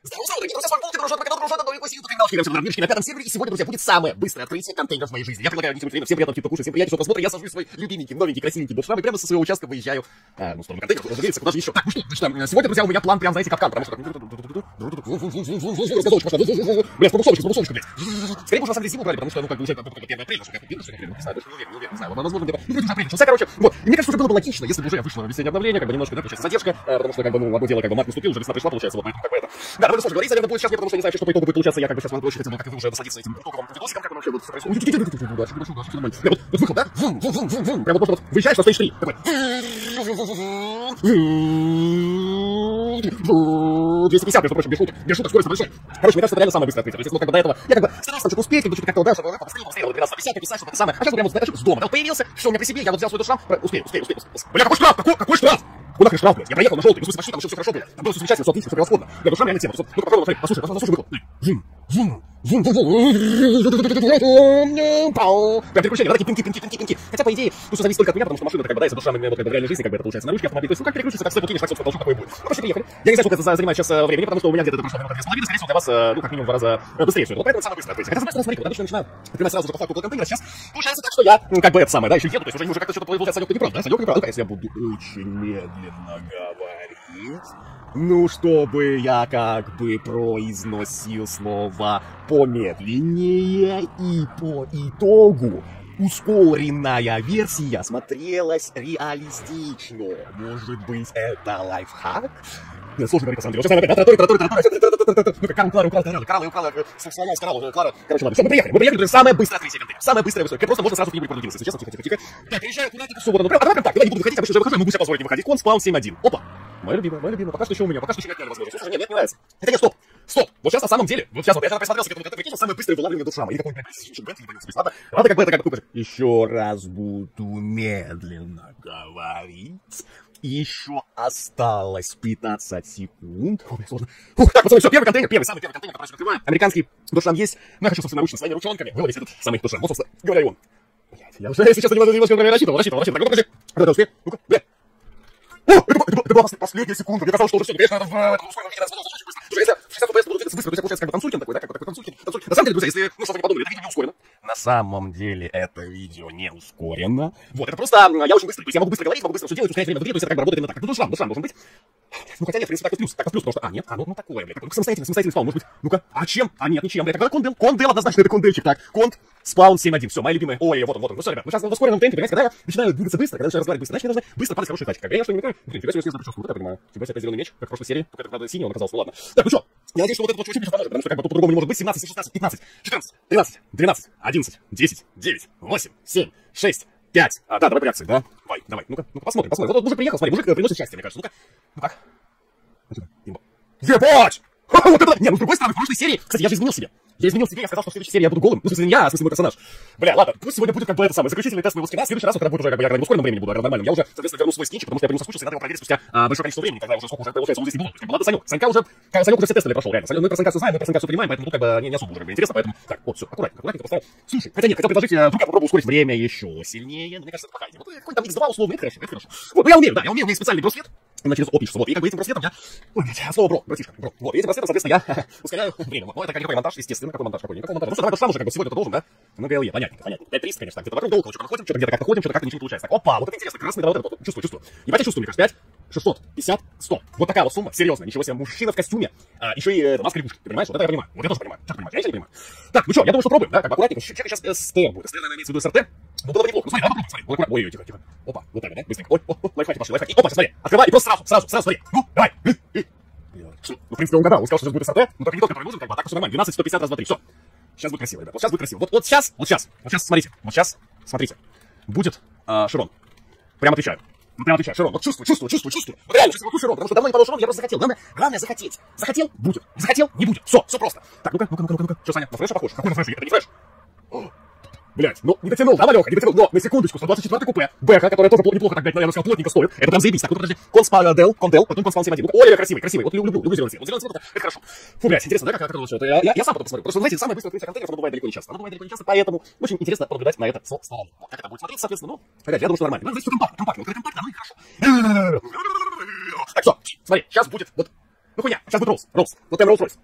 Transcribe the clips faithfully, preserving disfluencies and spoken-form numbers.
Здорово, здорово, друзья, с вами Волки, дружок, дружок, дружок, новый гость, канал Хирамс, Мишки на пятом сервере, и сегодня, друзья, будет самое быстрое открытие контейнеров в моей жизни. Я предлагаю не тянуть время, всем приятного аппетита кушать, всем приятного просмотра, я сажусь в свой любименький, новенький, красивенький додж рам и прямо со своего участка выезжаю, а, ну, в сторону контейнеров, разумеется, куда же еще. Так, ну что, значит, сегодня, друзья, у меня план прям, знаете, капкан, потому что... Бля, сколько солнышко, сколько солнышко, блядь. Скорее уже, на самом деле, зиму брали, потому что, ну, как бы, уже первое апреля, что как-то, что не знаю, даже не уверен, не уверен, не знаю, возможно, где-то, ну, уже апрель начался, короче, вот. И мне кажется, уже было бы логично, если бы уже вышло весеннее обновление, как бы немножко, да, получается, задержка, потому что, как бы, ну, одно дело, как бы, март наступил, уже весна пришла, получается, вот, поэтому, как бы, это... Да, довольно сложно говорить, наверное, будет сейчас мне, потому что не знаю, что по итогу будет получаться, я, как бы, сейчас, очень хотел бы, как вы уже насладиться этим итоговым видосиком, как оно вообще будет происходить. Вот выход, да? Вум, вум, вум, вум, вум. Прямо вот, вот, выезжаешь на стейдж три, такой. двести пятьдесят, между прочим, без шуток, без шуток, скорость большая. Короче, мне кажется, это реально самое быстрое открытие. То есть, ну, как бы до этого, я как бы старался там что-то успеть, как бы что-то как-то, да, чтобы побыстрее, побыстрее, двенадцать пятьдесят, писать, что-то самое. А сейчас прямо, знаешь, с дома, да, появился, все у меня при себе, я вот взял свой дошрам, успею, успею, успею, успею. Бля, какой штраф, какой, какой штраф? Куда нахрен штраф, блядь? Я проехал на желтый, ну, в смысле, почти там еще все хорошо было. Там было все замечательно, все отлично, все превосходно. Бля, дошрам реально тема. Ну, попробуй, посмотри, послушай, послушай, выход. Вум, вум, вум, вум, вум. Прям переключение, да, такие пинки, пинки, пинки, пинки. Хотя, по идее, тут все зависит только от меня, потому что машина, это как бы, да, если дошрам именно, как бы, в реальной жизни, как бы, это получается на ручке автомобиля. То есть, ну, как переключиться, так степу кинешь, так, собственно, толчок такой будет. Ну, пошли, приехали. Я не знаю, сколько это занимает сейчас времени, потому что у меня где-то прошло минут две с половиной, скорее всего, для вас, ну, как минимум, в два раза быстрее все это. Вот поэтому самое быстрое открытие. Хотя, с одной стороны, смотри, вот обычно начинаю например, сразу же по факту около контейнера. Сейчас получается так, что я, ну, как бы, это самое, да, еще еду, то есть уже, уже как-то что-то получается, Санек, ты не прав, да, Санек, не прав. Ну, если я буду очень медленно говорить, ну, чтобы я как бы произносил слова помедленнее, и по итогу ускоренная версия смотрелась реалистично. Может быть, это лайфхак? Нет, сложно говорить, на самом деле. Сейчас она опять, тараторит, тараторит, тараторит. Ну, как Карл, Клара, украл, Карл, Карл, украл, сломал, сказал, Клара. Короче, ладно, все, мы приехали. Мы приехали, это самое быстрое открытие контейнера. Самое быстрое, высокое. Просто можно сразу в нибудь продвинуться. Если честно, тихо, тихо, тихо. Так, приезжаю куда-то в субботу. Ну, прям, а давай прям так, когда не буду выходить, обычно уже выхожу, я могу себе позволить не выходить. Кон спаун семь один. Опа. Моя любимая, моя любимая. Пока что еще у меня, пока что еще не отняли возможность. Слушай, нет, мне не нравится. Хотя нет, стоп. Стоп. Вот сейчас на самом деле, вот сейчас вот я когда присмотрелся к этому контейнеру, прикинь, самое быстрое вылавливание душрама. Или какой-нибудь, блядь, ладно, ладно, как бы это, как бы, еще раз буду медленно говорить. Еще осталось пятнадцать секунд. Ой, сложно. Фух, так, пацаны, все, первый контейнер, первый, самый первый контейнер, который я открываю. Американский дошрам есть. Ну, я хочу собственноручно своими ручонками выловить этот самый дошрам. Вот, собственно, говоря, он. Блядь, я уже, если честно, немножко рассчитывал, рассчитывал, рассчитывал. Так, ну, покажи. Когда успею? Ну-ка, блядь. О, это, это, это была последняя секунда. Мне казалось, что уже все. Конечно, это в этом условии очень надо очень быстро. Слушай, если в шестьдесят эф пи эс буду двигаться быстро, то есть получается как бы танцулькин такой, да, как такой танцулькин. На самом деле, друзья, если, ну, что вы подумали, это видео не ускорено. На самом деле, это видео не ускорено. Вот, это просто, я очень быстрый, то есть я могу быстро говорить, могу быстро все делать, ускорять время в игре, то есть это как бы работает именно так. Ну, дошрам, дошрам должен быть. Ну, хотя нет, в принципе, так и плюс, так и плюс, потому что, а, нет, а, ну, ну такое, блядь, ну, самостоятельный, самостоятельный спаун, может быть, ну-ка, а чем? А, нет, ничем, блядь, тогда кондел, кондел, однозначно, это кондельчик, так, конд, спаун семь один, все, моя любимая, ой, вот он, вот он, ну все, ребят, ну сейчас в ускоренном темпе, понимаете, когда я начинаю двигаться быстро, когда начинаю разговаривать быстро, значит, мне нужно быстро падать хорошие тачки, как бы я что не говорю, блин, тебя сегодня прическу, вот я понимаю, тебя опять зеленый меч, как в прошлой серии, только это, правда, синий, он оказался, ну ладно, так, ну что, я надеюсь, что вот это вот очень поможет, потому что как бы по-другому не может быть, семнадцать, шестнадцать, пятнадцать, четырнадцать, тринадцать, двенадцать, одиннадцать, десять, девять, восемь, семь, шесть, пять, а, да, давай по реакции, да, давай, давай, ну-ка, ну-ка, посмотрим, посмотрим, вот мужик приехал, смотри, мужик приносит счастье, мне кажется, ну-ка, ну как, ебать! Вот это! Не, ну с другой стороны, в прошлой серии, кстати, я же изменил себе. Я изменил себе, я сказал, что в следующей серии я буду голым. Ну, в смысле, не я, а в смысле мой персонаж. Бля, ладно, пусть сегодня будет как бы это самое, заключительный тест моего скина. В следующий раз, когда будет уже, как бы, я когда не в ускоренном времени буду, а нормальным, я уже, соответственно, верну свой скинчик, потому что я по нему соскучился, и надо его проверить спустя а, большое количество времени, когда я уже сколько уже получается, он здесь не было. Как бы, ладно, Санек. Санька уже, Санек уже все тесты прошел, реально. Мы про Санька все знаем, мы про Санька все понимаем, поэтому тут как бы не, не особо уже как бы интересно, поэтому, так, вот, все, аккуратненько, аккуратненько поставил. Слушай, хотя нет, хотел предложить, вдруг я попробую ускорить время еще сильнее, но мне кажется, это пока. Вот какой-то там икс два условно, это хорошо, это хорошо. Вот, ну я умею, да, я умею, у меня есть специальный браслет. На через О пишется, вот, и как бы этим браслетом я... Ой, блядь, слово бро, братишка, бро. Вот, и этим браслетом, соответственно, я ускоряю время. Вот, ну, это какой монтаж, естественно, какой монтаж, какой, никакой монтаж. Ну что, давай, то сам уже, как бы, сегодня это должен, да? Ну, ГЛЕ, понятненько, понятненько. пять триста, конечно, так, где-то вокруг долго, что-то ходим, что-то где-то как-то ходим, что-то как-то ничего не получается. Так, опа, вот это интересно, красный, да, вот это вот, чувствую, чувствую. Ебать, я чувствую, мне кажется, пять, шестьсот, пятьдесят, сто. Вот такая вот сумма, серьезно, ничего себе, мужчина в костюме, а, еще и э, маска лягушки, ты понимаешь? Вот это я понимаю, вот я тоже понимаю, так понимаю, я еще не понимаю. Так, ну что, я думаю, что пробуем, да, как бы аккуратненько, чекай сейчас СТР будет, СТР, наверное, имеется в виду СРТ. Ну, было бы неплохо. Ну, смотри, давай, смотри, вот аккуратно. Ой, ой, тихо, тихо. Опа, вот так, да, быстренько. Ой, ой, лайфхаки пошли, лайфхаки. Опа, смотри, открывай, и просто сразу, сразу, сразу, смотри. Ну, давай. Ну, в принципе, он угадал, он сказал, что сейчас будет СРТ, но только не тот, который нужен, как бы, а так все нормально. двенадцать, сто пятьдесят, раз, два, три, все. Сейчас будет красиво, ребят, вот сейчас будет красиво. Вот, вот сейчас, вот сейчас, вот сейчас, смотрите, вот сейчас, смотрите. Будет а, Широн. Прямо отвечаю. Ну, прямо отвечаю, Широн, вот чувствую, чувствую, чувствую, чувствую. Вот реально чувствую Широн, потому что давно не падал Широн, я просто захотел. Главное, главное захотеть. Захотел, будет. Захотел, не будет. Все, все просто. Так, ну-ка, ну-ка, ну-ка, ну-ка. Что, Саня, на фреш похож? Какой на фреш? Это не фреш. Блять, ну не дотянул, да, Малёха, не дотянул, но на секундочку, сто двадцать четвёртый купе, Бэха, которая тоже неплохо так, блядь, наверное, сказал, плотненько стоит, это прям заебись, так, ну подожди, Конспадел, Кондел, потом Конспал семь один, ой, красивый, красивый, вот люблю, люблю зеленый цвет, вот зеленый цвет, это хорошо. Фу, блядь, интересно, да, как это все, я, я, я сам потом посмотрю, потому что, знаете, самое быстрое открытие контейнеров, оно бывает далеко не часто, оно бывает далеко не часто, поэтому очень интересно понаблюдать на это со стороны. Вот, как это будет смотреться, соответственно, ну, опять, я думаю, что нормально, ну, здесь все компактно, компактно, вот компактно, ну и хорошо. Так, все, смотри, сейчас будет, вот, Ну хуйня, сейчас будет Роллс, Роллс, вот прям Роллс-Ройс.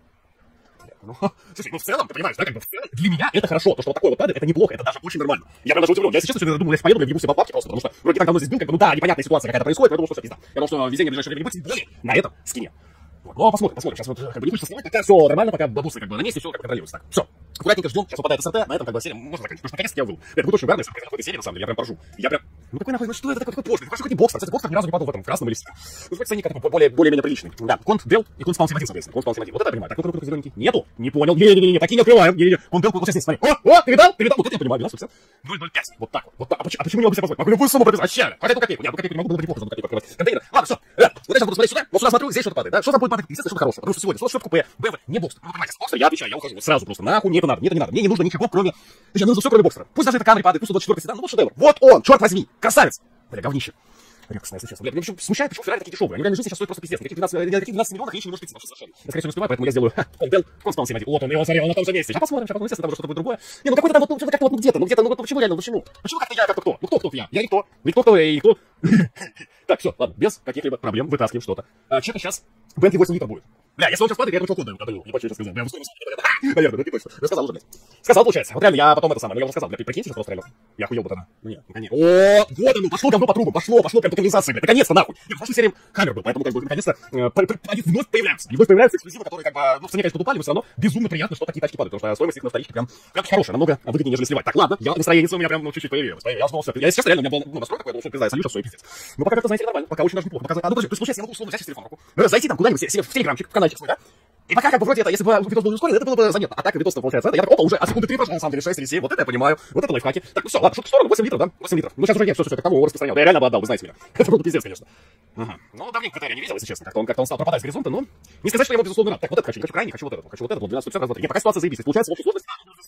Ну, слушай, ну в целом, ты понимаешь, да, как бы в целом, для меня это хорошо, то, что вот такой вот падает, это неплохо, это даже очень нормально. Я прям даже удивлен, я, если честно, сегодня думал, я поеду, я въебу себе бабки просто, потому что вроде так давно здесь был, как бы, ну да, непонятная ситуация какая-то происходит, но я думал, что все, пизда. Я думал, что везение в ближайшее время не будет, тем более на этом скине. Вот, ну, посмотрим, посмотрим, сейчас вот, как бы, не хочется снимать, пока все нормально, пока бабусы, как бы, на месте, все, как бы, контролируется, так, все. Аккуратненько ждем, сейчас выпадает СРТ, на этом, как бы, серия можно закончить, потому что, наконец-то я выл. Это будет очень угарно, если в какой-то серии, на самом деле, я прям поржу. Я прям, ну какой нахуй, ну что это такое, какой пошлый, какой бокстер, кстати, бокстер ни разу не падал в этом, в красном или синем. Ну, хоть ценник такой более, более-менее приличный. Да, конт Дел и конт спаун семь один, соответственно, конт спаун семь один, вот это я понимаю, так, ну, ну, зелененький, нету, не понял, не-не-не, такие не открываем, не-не-не, конт Дел, вот здесь, смотри, о, о, ты видал, ты видал, вот это я понимаю, двенадцать ноль ноль пять, вот так вот, вот так, а почему, а почему не могу себе позволить, могу любую сумму прописать, вообще, хотя эту копейку, нет, ну копейку не могу, было бы неплохо за эту копейку открывать контейнер, ладно, все, ребят, вот я сейчас буду смотреть сюда, вот сюда смотрю, здесь что-то падает, да, что там будет падать, естественно, что-то хорошее, потому что сегодня, что в купе, БМВ, не бокстер, вы понимаете, бокстер, я отвечаю, я ухожу, вот сразу просто, нахуй, мне это надо, мне это не надо, мне не нужно ничего, кроме, точнее, нужно все, кроме бокстера, пусть даже это камеры падает, пусть двадцать четыре седан, ну вот шедевр, вот он, черт возьми, красавец, бля, говнище. Редкостно, если честно. Блядь, меня смущает, почему Феррари такие дешевые. Они в реальной жизни сейчас стоят просто пиздец. На каких двенадцати, на каких двенадцати миллионах речи не может идти. Совершенно. Я, скорее всего, не успеваю, поэтому я сделаю Контел, Конспаун семь один. Вот он, и он, смотри, он на том же месте. Сейчас посмотрим, сейчас, естественно, там уже что-то будет другое. Не, ну какой-то там вот, ну, что-то как-то вот, ну где-то, ну где-то, ну вот почему реально, ну почему? Почему как-то я, как-то кто? Ну кто, кто я? Я никто. Никто, кто я и никто. Так, все, ладно, без каких-либо проблем вытаскиваем что-то. Что-то сейчас Бентли восемь литров будет. Бля, если он сейчас падает, я думаю, что код даю. Ебать, что я сказал. Бля, наверное, да ты точно. Рассказал уже, блядь. Сказал, получается. Вот реально, я потом это самое, ну я уже сказал, бля, ты прикинь, сейчас просто реально. Я охуел бы тогда. Ну нет, ну конечно. О, вот оно, пошло говно по трубу, пошло, пошло, прям по канализации, блядь. Наконец-то, нахуй. Нет, в прошлой серии Хаммер был, поэтому как бы наконец-то они вновь появляются. И вновь появляются эксклюзивы, которые как бы, ну, в цене, конечно, упали, но все равно безумно приятно, что такие тачки падают, потому что стоимость их на вторичке прям, прям хорошая, намного выгоднее, нежели сливать. Так, ладно, я настроение у меня прям, ну, чуть-чуть появилось. Я узнал все. Я, если честно, реально, у меня был, ну, настрой такой, я думал, что пизда, я солью, все, и пиздец. Но пока как-то, знаете, нормально, пока очень даже неплохо. Пока, а, ну, подожди, то есть, получается, я могу условно взять через телефон руку, зайти там куда-нибудь себе в телеграмчик, в каналчик свой, да? И пока как бы вроде это, если бы видос был ускорен, это было бы заметно. А так видос получается это, я так, опа, уже, а секунды три прошло, на самом деле, шесть или семь, вот это я понимаю, вот это лайфхаки. Так, ну все, ладно, шутки в сторону, восемь литров, да? восемь литров. Ну сейчас уже нет, все, все, как того распространял. Да я реально бы отдал, вы знаете меня. Это был бы пиздец, конечно. Ага. Ну, давненько я не видел, если честно, как-то он, как-то он стал пропадать с горизонта, но не сказать, что я его безусловно рад. Так, вот это хочу, не хочу крайний, хочу вот это, хочу вот это, вот двенадцать пятьдесят раз, два, три. Нет, пока ситуация заебись. Получается, в общей сложности,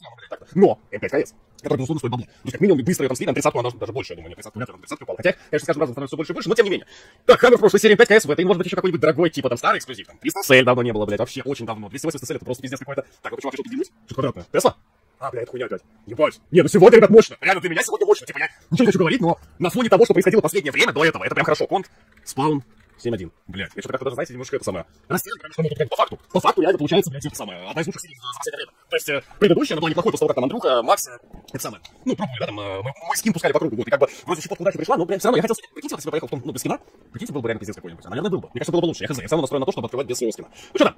но эм пять КС, который, безусловно, стоит бабла. То есть, как минимум, быстро ее там слили, там тридцатку, она даже больше, я думаю, не тридцатку, там тридцатку упала. Хотя, конечно, с каждым разом становится все больше и больше, но тем не менее. Так, Хаммер в прошлой серии эм пять КС, в этой, может быть, еще какой-нибудь дорогой, типа там старый эксклюзив, там триста сель давно не было, блядь, вообще очень давно. двести восемьдесят сель это просто пиздец какой-то. Так, вот почему я что-то делюсь? Что квадратное? Тесла? А, бля, это хуйня опять. Ебать. Не, ну сегодня, ребят, мощно. Реально, для меня сегодня мощно. Типа, я ничего не хочу говорить, но на фоне того, что происходило в последнее время до этого, это прям хорошо. Конт, спаун, семь один. Блядь, я что-то как-то даже, знаете, немножко это самое. Растянут, потому что, ну, тут как по факту. По факту реально получается, блядь, это самое. Одна из лучших серий за последнее время. То есть, э, предыдущая, она была неплохой, после того, как там Андрюха, Макс, э, это самое. Ну, пробовали, да, там, э, мы, мой скин пускали по кругу, вот, и как бы, вроде щепотка удачи пришла, но, блядь, все равно я хотел, прикиньте, вот, если бы поехал в том, ну, без скина, прикиньте, был бы реально пиздец какой-нибудь. А, наверное, был бы. Мне кажется, было бы лучше. Я хз, я все равно настроен на то, чтобы открывать без своего скина. Ну, что там?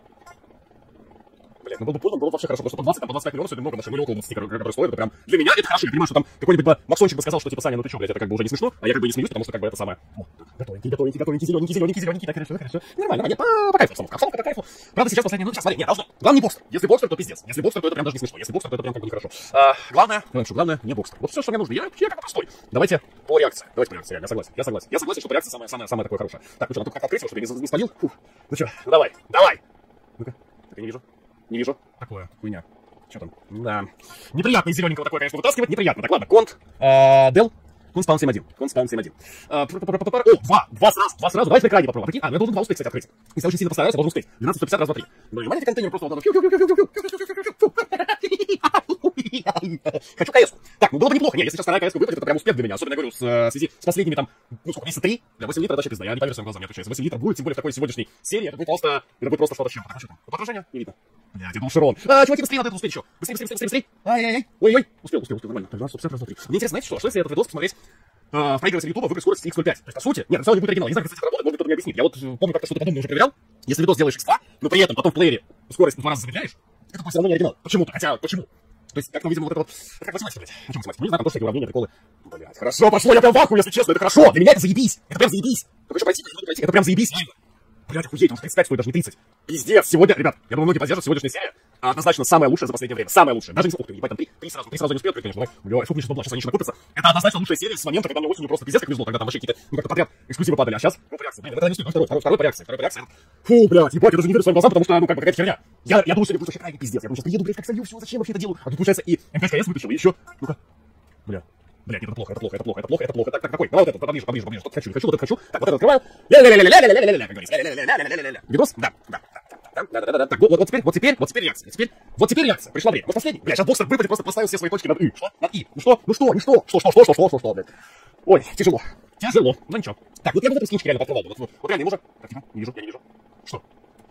Блять, ну был бы поздно, было бы вообще хорошо, потому что по двадцать, там, по двадцать пять миллионов сегодня много, наши были около двадцати, которые стоят, это прям, для меня это хорошо, я понимаю, что там какой-нибудь бы Максончик бы сказал, что типа, Саня, ну ты чё, блядь, это как бы уже не смешно, а я как бы не смеюсь, потому что как бы это самое, о, готовенький, готовенький, готовенький, зелененький, зелененький, зелененький, так, хорошо, хорошо, нормально, нет, по, по кайфу, обстановка, обстановка по кайфу, правда, сейчас последнее, ну, сейчас, смотри, нет, должно, главное не бокстер, если бокстер, то пиздец, если бокстер, то это прям даже не смешно, если бокстер, то это прям как бы нехорошо, а, главное, ну, что, главное, не бокстер, вот все, что мне нужно, я, я как бы простой, давайте по реакции, давайте по реакции, я согласен, я согласен, я согласен, что по реакции самое, самое, самое такое хорошее, так, ну что, надо как открыть, чтобы я не, не спалил, фух, ну что, ну давай, давай, ну-ка, так я не вижу, не вижу, такое, хуйня. Что там? Да. Неприятно из зелененького такое, конечно, вытаскивать. Неприятно. Так, ладно. Конт. Дел. Конт спаун семь один. Конт спаун семь один. О, два. Два сразу. Два сразу. Давайте на экране попробуем. А, ну я должен два успеть, кстати, открыть. Если очень сильно постараюсь, я должен успеть. двенадцать сто пятьдесят раз, два, три. Ну, и маленький контейнер просто вот хочу КС. Так, ну было бы неплохо. Не, если сейчас вторая КС выпадет, это прям успех для меня. Особенно, я говорю, в связи с последними там, ну сколько, месяца три. Для восемь литров это вообще пизда. Я не поверю своим глазам, не отвечаю. восемь литров будет, тем более в такой сегодняшней серии. Это будет просто, это будет просто что-то с чем. Так, а что там? Отражение? Не видно. Блядь, я думал, Широн. А, чуваки, быстрее надо это успеть еще. Быстрее, быстрее, быстрее, быстрее. Ай-яй-яй. Ой-ой. Успел, успел, успел, нормально. двенадцать сто пятьдесят раз, два, три. Мне интересно, знаете что? Что если этот видос посмотреть в проигрывателе Ютуба, выбрать скорость икс ноль пять? То есть, по сути, нет, сначала не будет оригинал. Не знаю, как это работает, может, кто-то мне объяснит. Я вот помню, как-то что-то подобное уже проверял. Если видос делаешь икс два, но при этом потом в плеере скорость в два раза замедляешь, это будет все равно не оригинал. Почему-то. Хотя, почему? То есть, как-то, видимо, вот это вот... Это как математика, блядь. Почему математика? Ну, не знаю, там тоже такие уравнения, приколы. Блядь, хорошо, пошло, я прям в ахуе, если честно, это хорошо. Для меня это заебись. Это прям заебись. Только еще пройти, пройти. Это прям заебись, реально. Блядь, охуеть, он тридцать пять стоит, даже не тридцать. Пиздец, сегодня, ребят, я думаю, многие поддержат, сегодняшняя серия однозначно самая лучшая за последнее время. Самая лучшая. Даже не ух ты, ебать, там три, три сразу, три сразу не успел, конечно, давай. Бля, сколько мне сейчас бабла, сейчас они еще накопятся. Это однозначно лучшая серия с момента, когда мне осенью просто пиздец как везло, когда там вообще какие-то, ну, как-то подряд эксклюзивы падали, а сейчас, ну, по реакции, блин, это не стоит, второй, второй, второй по реакции, второй по реакции. Фу, блядь, ебать, я даже не верю своим глазам, потому что, ну, как бы, какая-то херня. Я, я думаю, сегодня будет вообще крайний пиздец, я думаю, сейчас приеду, блядь, как солью, все, зачем вообще это делаю? А тут, получается, и эм пять КС вытащил, и еще, ну-ка, бля. Блядь, это плохо, это плохо, это плохо, это плохо, это плохо. Так, так, какой? Давай вот этот, поближе, поближе, поближе. Что-то хочу, хочу, вот это хочу. Так, вот это открываю. Ля-ля-ля-ля-ля-ля-ля-ля-ля-ля, как говорится. Ля-ля-ля-ля-ля-ля-ля-ля-ля. Видос? Да, да, да, да, да, да, да. Так, вот, вот теперь, вот теперь, вот теперь реакция. Теперь, вот теперь реакция. Пришло время. Вот последний. Бля, сейчас боксер выпадет, просто поставил все свои точки над И. Что? Над И. Ну что? Ну что? Ну что? Что, что, что, что, что, что, что, блядь. Ой, тяжело. Тяжело. Ну ничего. Так, вот я вот эту скинчик реально подкрывал. Вот, вот, вот реально, ему же... Так, тихо, не вижу, я не вижу. Что?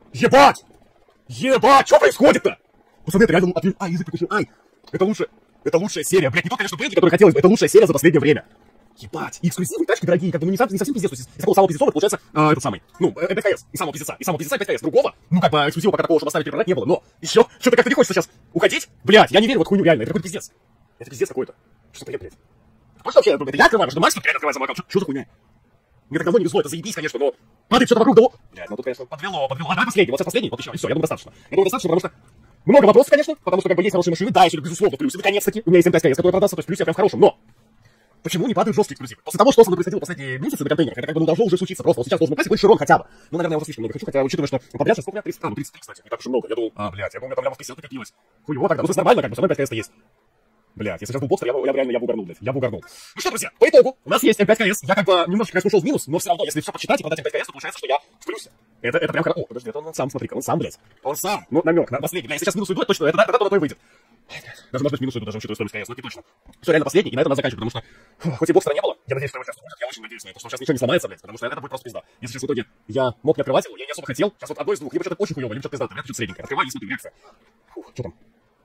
Ебать! Ебать! Что происходит-то? Пацаны, это реально... Ай, язык прикусил. Ай! Это лучше... Это лучшая серия. Блядь, не то, конечно, бренди, который хотелось бы. Это лучшая серия за последнее время. Ебать. И эксклюзивные тачки дорогие. Как бы, ну, не, не совсем пиздец. Из такого самого пиздецового получается а, этот самый. Ну, пять кс. И самого пиздеца. И самого пиздеца пять кс. Другого. Ну, как бы, эксклюзива пока такого, чтобы оставить перепродать, не было. Но еще что-то как-то не хочется сейчас уходить. Блядь, я не верю в эту хуйню, реально. Это какой-то пиздец. Это пиздец какой-то. Что это, блядь? Просто вообще, это я открываю, что Макс тут реально открывает за аккаунт. Что за хуйня? Мне так давно не везло, это заебись, конечно, но падает что-то вокруг того. Блядь, ну тут, конечно, подвело, подвело. А давай последний, вот это последний, вот еще, и все, я думаю, достаточно. Я думаю, достаточно, потому что много вопросов, конечно, потому что как бы есть хорошие машины, да, еще безусловно, плюс. И наконец-таки у меня есть эм пять кс, который продастся, то есть плюс я прям в хорошем, но почему не падают жесткие эксклюзивы? После того, что со мной происходило последние месяцы на контейнерах, это как бы ну, должно уже случиться просто. Вот сейчас должен упасть какой-то широн хотя бы. Ну, наверное, я уже слишком много хочу, хотя учитывая, что подряд сейчас сколько у меня тридцать, а, ну тридцать три, кстати, не так уж и много. Я думал, а, блядь, я думал, у меня там лямов пятьдесят накопилось. Хуево тогда, ну то есть нормально, как бы, со мной пять кс есть. Блядь, если сейчас был бокстер, я, я реально я бы угорнул, блядь, я бы угорнул. Ну что, друзья, по итогу, у нас есть эм пять кс, я как бы немножко, конечно, ушел в минус, но все равно, если все почитать и продать эм пять кс, то получается, что я в плюсе. Это, это прям хорошо. О, подожди, это он сам, смотри-ка, он сам, блядь. Он сам. Ну, намек, на последний. Бля, если сейчас минус уйдет, точно, это тогда то на то и выйдет. Даже, может быть, минус уйдут, даже учитывая стоимость кс, но это точно. Все, реально последний, и на этом надо заканчивать, потому что, фу, хоть и бокстера не было, я надеюсь, что его сейчас уходит, я очень надеюсь на это, что сейчас ничего не сломается, блядь, потому что это будет просто пизда. Если сейчас в итоге я мог не открывать его, я не особо хотел, сейчас вот одно из двух, либо что-то очень хуёво, либо что-то пиздато, либо что-то средненькое. Открываю и смотрю, реакция. Фу, что там?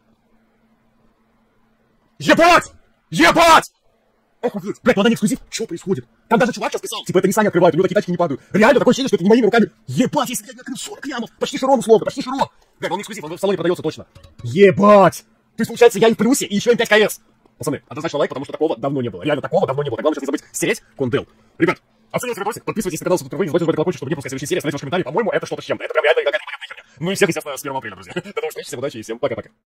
Ебать! Ебать! Охуеть! Блядь, ну она не эксклюзив. Что происходит? Там даже чувак сейчас писал, типа, это не Саня открывает, у него такие тачки не падают. Реально, такое ощущение, что это не моими руками. Ебать, если я не открыл сорок лямов, почти широн условно, почти широн. Блядь, он не эксклюзив, он в салоне продается точно. Ебать! То есть, получается, я и в плюсе, и еще эм пять кс. Пацаны, однозначно лайк, потому что такого давно не было. Реально, такого давно не было. Так главное сейчас не забыть стереть кондел. Ребят, оцените видосик, подписывайтесь на канал, впервые, нажимайте на колокольчик, чтобы не пропускать следующие серии, оставляйте ваши комментарии. По-моему, это что-то с чем-то. Это прям реально какая-то непонятная херня. Ну и всех, естественно, с первого апреля, друзья. До новых встреч, всем удачи и всем пока-пока.